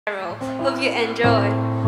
Carol. Hope you enjoy.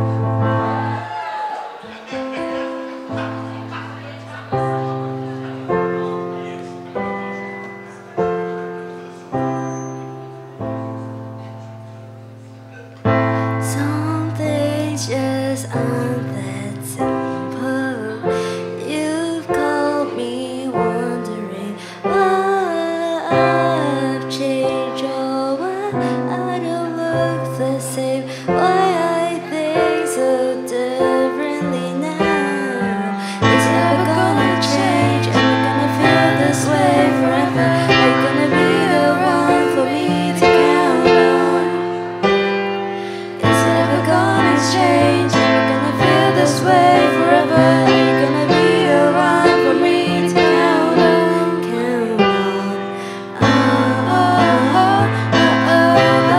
Some things just aren't that simple. You've called me wondering why I've changed or why I don't look the same. Why I think so differently now. Is it ever gonna change? Am I gonna feel this way forever? Are you gonna be the one for me to count on? Is it ever gonna change? Am I gonna feel this way forever? Are you gonna be the one for me to count on? Count on. Oh, oh, oh, oh, oh,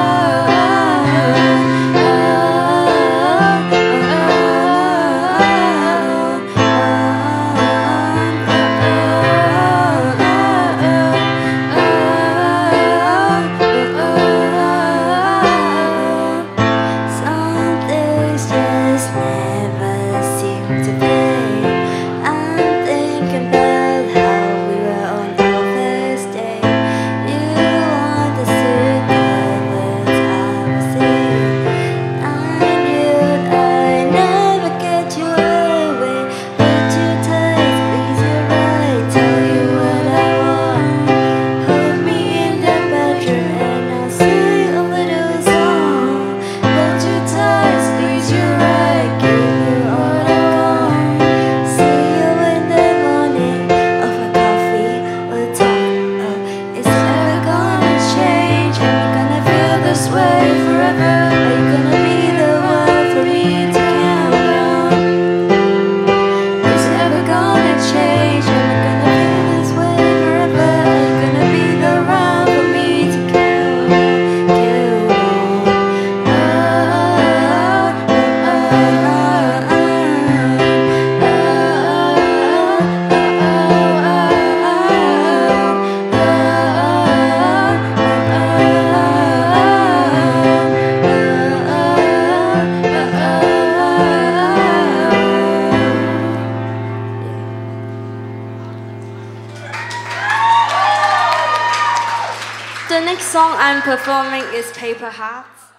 some things just never seem to fade. I'm thinking about how we were on our first date. You understood the words I was saying. I knew I'd never get you away. Hold you tight, squeeze you right, tell you what I want. Hold me in the bedroom and I'll sing a little song. Hold you tight, squeeze you right, give you all I got. See you in the morning over coffee, we'll talk. Is it ever gonna change? Am I gonna feel this way forever? Are you gonna be the one for me to count on? Is it ever gonna change? Am I gonna feel this way forever? Are you gonna be the one for me to count on? Count The next song I'm performing is Paper Hearts.